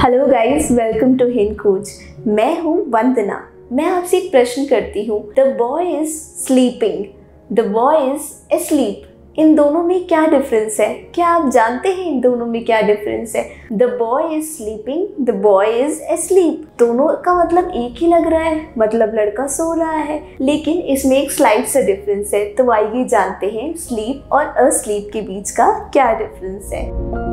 Hello guys, welcome to Hind coach. मैं हूँ वंदना। मैं आपसे एक प्रश्न करती हूँ। The boy is sleeping, the boy is asleep. इन दोनों में क्या डिफरेंस है? क्या आप जानते हैं इन दोनों में क्या डिफरेंस है? The boy is sleeping, the boy is asleep. दोनों का मतलब एक ही लग रहा है, मतलब लड़का सो रहा है, लेकिन इसमें एक स्लाइट सा डिफरेंस है। तो आइए जानते हैं स्लीप और अस्लीप के बीच का क्या डिफरेंस है।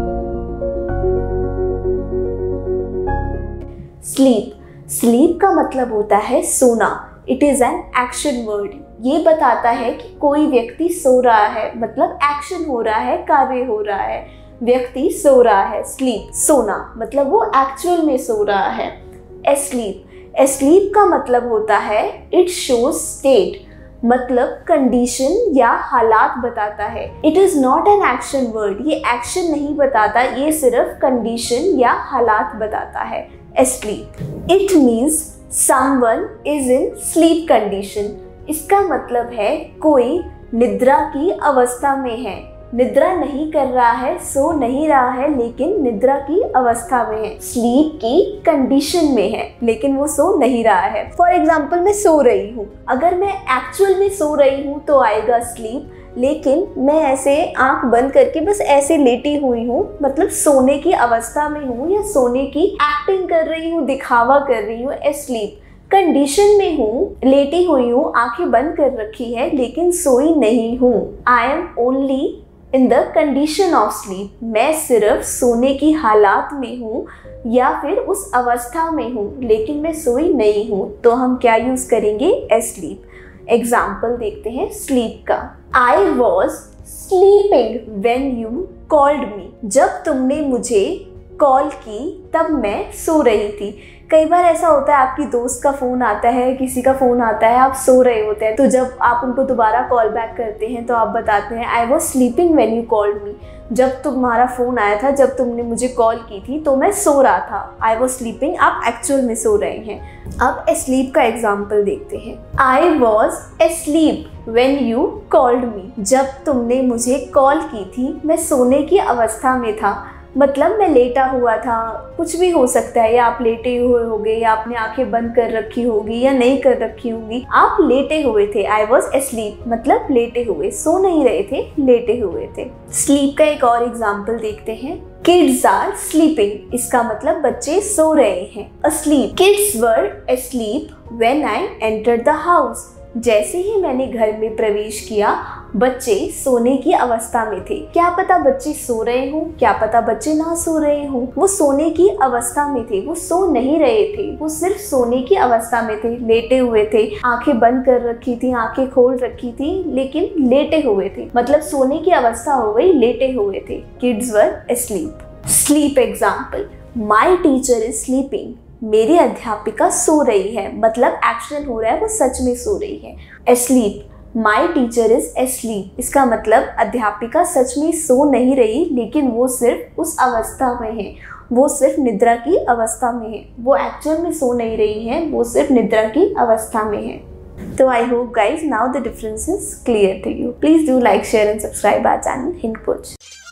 स्लीप का मतलब होता है सोना। It is an action word. ये बताता है कि कोई व्यक्ति सो रहा है, मतलब एक्शन हो रहा है, कार्य हो रहा है, व्यक्ति सो रहा है। स्लीप सोना, मतलब वो एक्चुअल में सो रहा है। एस्लीप का मतलब होता है इट शोज स्टेट, मतलब कंडीशन या हालात बताता है। It is not an action word. ये एक्शन नहीं बताता, ये सिर्फ कंडीशन या हालात बताता है। asleep. It means someone is in sleep condition. इसका मतलब है कोई निद्रा की अवस्था में है। निद्रा नहीं कर रहा है, सो नहीं रहा है, लेकिन निद्रा की अवस्था में है। स्लीप की कंडीशन में है, लेकिन वो सो नहीं रहा है। फॉर एग्जाम्पल, मैं सो रही हूँ। अगर मैं एक्चुअल में सो रही हूँ तो आएगा स्लीप, लेकिन मैं ऐसे आंख बंद करके बस ऐसे लेटी हुई हूँ, मतलब सोने की अवस्था में हूँ या सोने की एक्टिंग कर रही हूँ, दिखावा कर रही हूँ। एस्लीप कंडीशन में हूँ, लेटी हुई हूँ, आंखें बंद कर रखी है, लेकिन सोई नहीं हूँ। I am only in the condition of sleep. मैं सिर्फ सोने की हालात में हूँ या फिर उस अवस्था में हूँ, लेकिन मैं सोई नहीं हूँ। तो हम क्या यूज करेंगे? एस्लीप। एग्जाम्पल देखते हैं स्लीप का। I was sleeping when you called me. जब तुमने मुझे कॉल की तब मैं सो रही थी। कई बार ऐसा होता है, आपकी दोस्त का फ़ोन आता है, किसी का फ़ोन आता है, आप सो रहे होते हैं, तो जब आप उनको दोबारा कॉल बैक करते हैं तो आप बताते हैं I was sleeping when you called me. जब तुम्हारा फ़ोन आया था, जब तुमने मुझे कॉल की थी तो मैं सो रहा था। आई वॉज स्लीपिंग, आप एक्चुअल में सो रहे हैं। अब एस्लीप का एग्जाम्पल देखते हैं। I was asleep when you called me. जब तुमने मुझे कॉल की थी मैं सोने की अवस्था में था, मतलब मैं लेटा हुआ था। कुछ भी हो सकता है, या आप लेटे हुए होंगे, या आपने आंखें बंद कर रखी होगी या नहीं कर रखी होंगी, आप लेटे हुए थे। आई वॉज एस्लीप मतलब लेटे हुए, सो नहीं रहे थे, लेटे हुए थे। स्लीप का एक और एग्जाम्पल देखते हैं। किड्स आर स्लीपिंग, इसका मतलब बच्चे सो रहे हैं। Asleep, kids were asleep when I entered the house. जैसे ही मैंने घर में प्रवेश किया, बच्चे सोने की अवस्था में थे। क्या पता बच्चे सो रहे हों, क्या पता बच्चे ना सो रहे हों। वो सोने की अवस्था में थे, वो सो नहीं रहे थे, वो सिर्फ सोने की अवस्था में थे, लेटे हुए थे, आंखें बंद कर रखी थी, आंखें खोल रखी थी, लेकिन लेटे हुए थे, मतलब सोने की अवस्था हो गई, लेटे हुए थे। Kids were asleep. Sleep example, my teacher is sleeping. मेरी अध्यापिका सो रही है, मतलब एक्शन हो रहा है, वो सच में सो रही है। Asleep, my teacher is asleep. इसका मतलब अध्यापिका सच में सो नहीं रही, लेकिन वो सिर्फ उस अवस्था में है, वो सिर्फ निद्रा की अवस्था में है। वो एक्चुअल में सो नहीं रही है, वो सिर्फ निद्रा की अवस्था में है। तो I hope guys now the difference is clear to you. Please do like, share and subscribe our channel Hind coach.